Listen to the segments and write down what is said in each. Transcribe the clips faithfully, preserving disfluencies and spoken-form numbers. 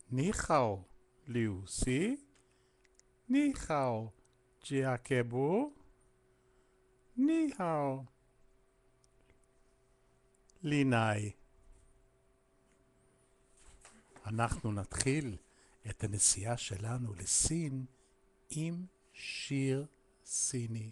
Ni hao, Lucy. Ni hao, Giacomo. Ni hao, לינאי. אנחנו נתחיל את הנסיעה שלנו לסין עם שיר סיני.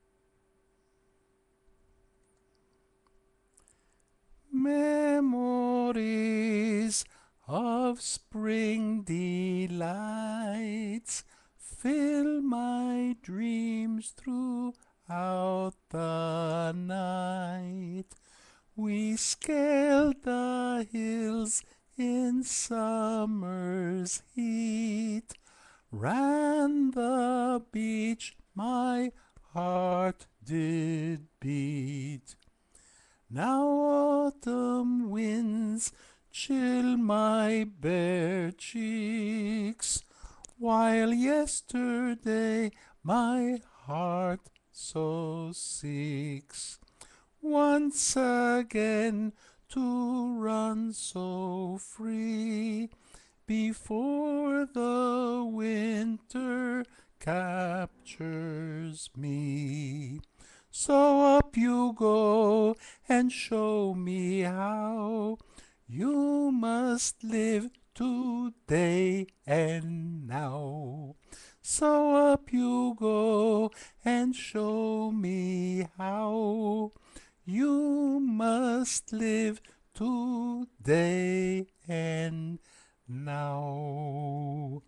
Memories of spring delights fill my dreams throughout the night. We scaled the hills in summer's heat, ran the beach, my heart did beat. Now autumn winds chill my bare cheeks, while yesterday my heart so seeks once again to run so free before the winter captures me. So up you go and show me how you must live today and now. So up you go and show me how you must live today and now.